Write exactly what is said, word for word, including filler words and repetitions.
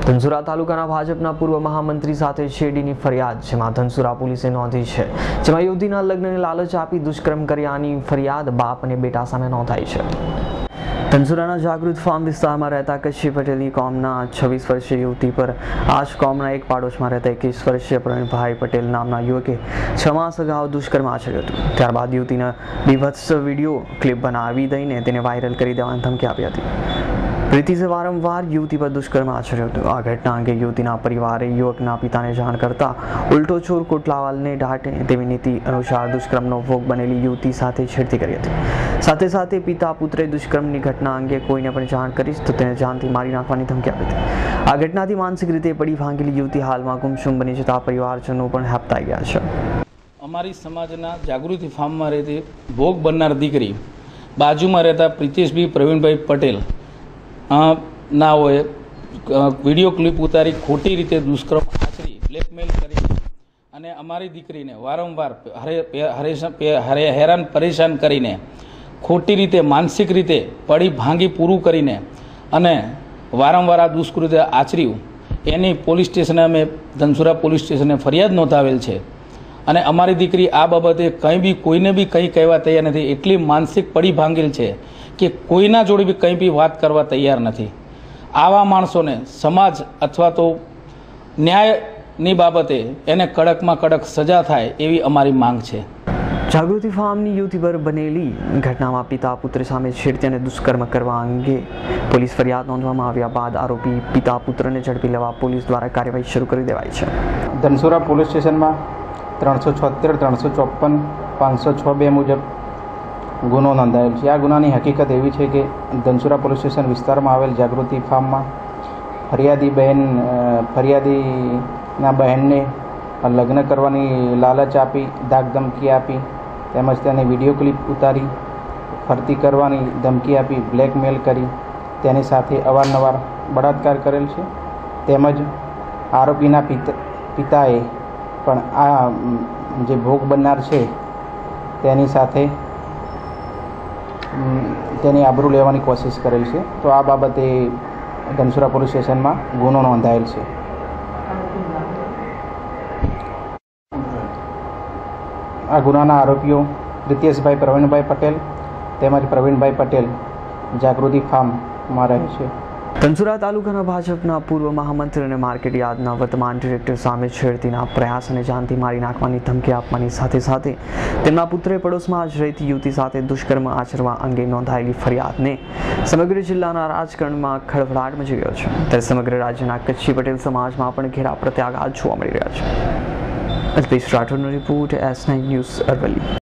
ધનસુરા તાલુકાના ભાજપના પૂર્વ મહામંત્રી સાથે છેડીની ફરિયાદ જેમાં ધનસુરા પોલીસે નોંધી છે, જેમાં યુવતીના લગ્નને લાલચ આપી દુષ્કર્મ કર્યાની ફરિયાદ બાપ અને બેટા સામે નોંધાઈ છે। ધનસુરાના જાગૃત ફાર્મ વિસ્તારમાં રહેતા કચ્છી પટેલની કોમના છવ્વીસ વર્ષીય યુવતી પર આ જ કોમના એક પાડોશમાં રહેતા એકવીસ વર્ષીય પ્રવીણભાઈ પટેલ નામના યુવકે છ માસ અગાઉ દુષ્કર્મ આચર્યું હતું। ત્યારબાદ યુવતીને બીભત્સ વિડીયો ક્લિપ બનાવી દઈને તેને વાયરલ કરી દેવાની ધમકી આપી હતી। પ્રીતિસે વારંવાર યુવતી પર દુષ્કર્મ આચર્યું હતું। આ ઘટના અંગે યુવતીના પરિવારે યુવકના પિતાને જાણ કરતા ઉલટો ચોર કોટલાવાલને ડાંટે તેવી નીતિ અનુસાર દુષ્કર્મનો ભોગ બનેલી યુવતી સાથે છેડતી કરી હતી। સાથે સાથે પિતા પુત્રે દુષ્કર્મની ઘટના અંગે કોઈને પણ જાણ કરીશ તો તેને જાનથી મારી નાખવાની ધમકી આપી હતી। આ ઘટનાથી માનસિક રીતે પડી ભાંગેલી યુવતી હાલમાં ગુમસુમ બની જતા પરિવારજનો પણ હેપતાઈ ગયા છે। અમારી સમાજના જાગૃતિ ફાર્મમાં રહેતી ભોગ બનનાર દીકરી બાજુમાં રહેતા પ્રીતિશભાઈ પ્રવીણભાઈ પટેલ નાઓએ વિડીયો ક્લિપ ઉતારી ખોટી રીતે દુષ્કર્મ આચરી બ્લેકમેલ કરી અને અમારી દીકરીને વારંવાર હરે હેરાન પરેશાન કરીને ખોટી રીતે માનસિક રીતે પડી ભાંગી પૂરું કરીને અને વારંવાર આ દુષ્કૃત્ય આચર્યું એની પોલીસ સ્ટેશને અમે ધનસુરા પોલીસ સ્ટેશને ફરિયાદ નોંધાવેલ છે અને અમારી દીકરી આ બાબતે કંઈ બી કોઈને બી કંઈ કહેવા તૈયાર નથી। એટલી માનસિક પડી ભાંગેલ છે કે કોઈના જોડે બી કંઈ બી વાત કરવા તૈયાર નથી। આવા માણસોને સમાજ અથવા તો ન્યાયની બાબતે એને કડકમાં કડક સજા થાય એવી અમારી માંગ છે। જાગૃતિ ફાર્મની યુવતી પર બનેલી ઘટનામાં પિતા પુત્ર સામે છેડતી અને દુષ્કર્મ કરવા અંગે પોલીસ ફરિયાદ નોંધવામાં આવ્યા બાદ આરોપી પિતા પુત્રને ઝડપી લેવા પોલીસ દ્વારા કાર્યવાહી શરૂ કરી દેવાઈ છે। ધનસુરા પોલીસ સ્ટેશનમાં ત્રણસો છોતેર ત્રણસો ચોપન પાંચસો છ બે મુજબ ગુનો નોંધાયેલ છે। આ ગુનાની હકીકત એવી છે કે ધનસુરા પોલીસ સ્ટેશન વિસ્તારમાં આવેલ જાગૃતિ ફાર્મમાં ફરિયાદી બહેન ફરિયાદીના બહેનને લગ્ન કરવાની લાલચ આપી ધાક ધમકી આપી તેમજ તેને વિડીયો ક્લિપ ઉતારી ફરતી કરવાની ધમકી આપી બ્લેકમેલ કરી તેની સાથે અવારનવાર બળાત્કાર કરેલ છે। તેમજ આરોપીના પિતા પિતાએ પણ આ જે ભોગ બનનાર છે તેની સાથે તેની આબરૂ લેવાની કોશિશ કરેલ છે। તો આ બાબતે ધનસુરા પોલીસ સ્ટેશનમાં ગુનો નોંધાયેલ છે। આ ગુનાના આરોપીઓ પ્રીતિશભાઈ પ્રવીણભાઈ પટેલ તેમજ પ્રવીણભાઈ પટેલ જાગૃતિ ફાર્મમાં રહે છે। ધનસુરા તાલુકાના ભાજપના પૂર્વ મહામંત્રી અને માર્કેટ યાર્ડના વર્તમાન ડિરેક્ટર સામે છેડતીના પ્રયાસ અને જાનથી મારી નાખવાની ધમકી આપવાની સાથે સાથે તેમના પુત્રે પડોશમાં જ રહેતી યુવતી સાથે દુષ્કર્મ આચરવા અંગે નોંધાયેલી ફરિયાદને સમગ્ર જિલ્લાના રાજકારણમાં ખળભળાટ મચી ગયો છે, ત્યારે સમગ્ર રાજ્યના કચ્છી પટેલ સમાજમાં પણ ઘેરા પ્રત્યાઘાત જોવા મળી રહ્યા છે। અલ્પેશ રાઠોડનો report, S nine news, Aravalli.